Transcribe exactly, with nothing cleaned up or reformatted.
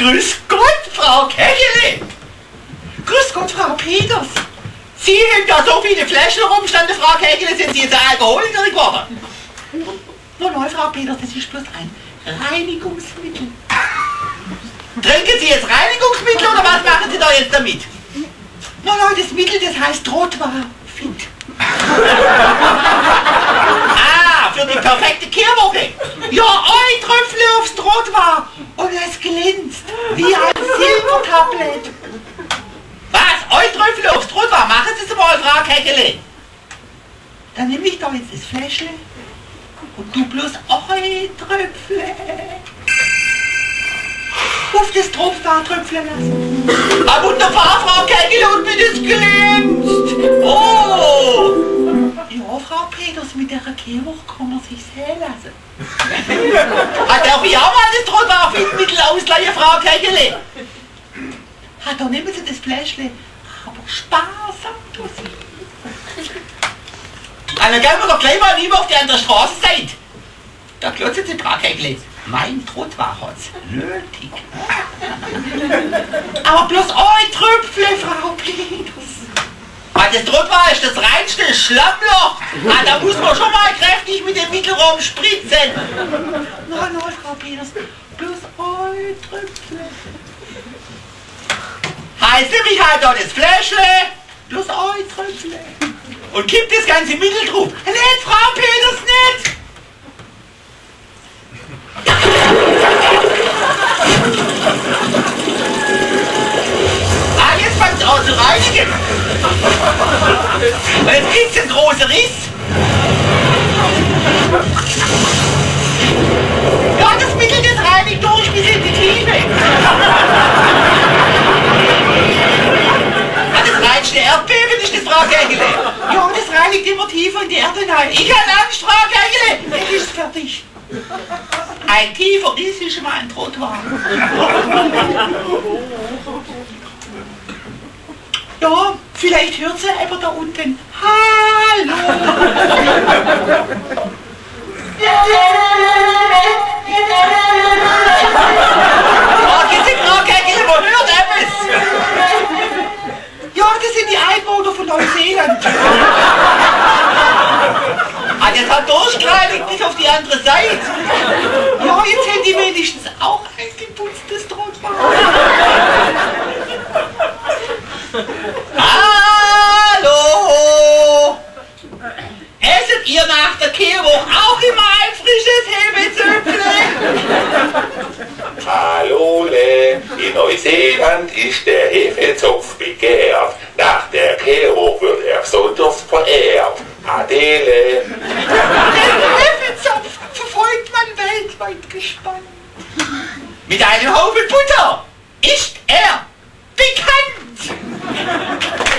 Grüß Gott, Frau Kegele! Grüß Gott, Frau Peters! Sie haben da so viele Flaschen rumstanden, Frau Kegele, sind Sie jetzt Alkoholiker geworden? Nein, nein, Frau Peters, das ist bloß ein Reinigungsmittel. Trinken Sie jetzt Reinigungsmittel oder was machen Sie da jetzt damit? Nein, nein, das Mittel, das heißt Trottoir Fit. Ah, für die perfekte Kehrwoche. Ja, ein Tröpfle aufs Trottoir und es glänzt wie ein Silbertablett. Was? Ein Tröpfle aufs Trottoir? Machen Sie es mal, Frau Kegele. Dann nehme ich da jetzt das Fläschle und du bloß ein Tröpfle auf das Trottoir tröpfeln lassen. Ah, wunderbar, Frau Kegele, und wie das glänzt. Oh! Ja, Frau Peters, mit der Kehrwoche kann man sich sehen lassen. Ah, darf ich auch mal das Trottoir-Mittel ausleihen, Frau Kegele? Ah, da nehmen Sie das Fläschle, aber sparsam tun Sie. Ah, dann gehen wir doch gleich mal lieber auf die andere Straßenseite. Da klotzen Sie, Frau Kegele. Mein Trottoir hat's nötig. Aber bloß ein Tröpfle, Frau Peters. Ah, das Trottoir ist das reinste Schlammloch. Ah, da muss man schon mal kräftig mit dem Mittel rumspritzen. Nein, nein, Frau Peters, bloß ein Tröpfle. Heißt nämlich halt da das Fläschle, bloß ein Tröpfle. Und kippt das ganze Mittel drauf. Nicht, Frau Peters, nicht! Ah, jetzt fängt es an zu reinigen. Und jetzt gibt es einen großen Riss. Ja, das Mittel, das reinigt durch bis in die Tiefe. Ah, das reinste Erdbeben ist das, Frau Kegele. Ja, das reinigt immer tiefer in die Erde hinein. Ich habe Angst, Frau Kegele. Es ist fertig. Ein tiefer Riss ist schon mal ein Trottoir. Ja, vielleicht hört sie aber da unten. Hallo! Oh, jetzt sind Frau Kegele, wo hört etwas? Ja, das sind die Einwohner von Neuseeland. Ah, das hat durchgereinigt bis auf die andere Seite. Ja, jetzt haben die wenigstens auch ein geputztes Trottoir. Hallo! Esset ihr nach der Kehrwoche auch immer ein frisches Hefezöpfle? Hallole, in Neuseeland ist der Hefezopf begehrt. Nach der Kehrwoche wird er besonders verehrt. Adele. Den Hefezopf verfolgt man weltweit gespannt. Mit einem Haufen Butter ist er bekannt.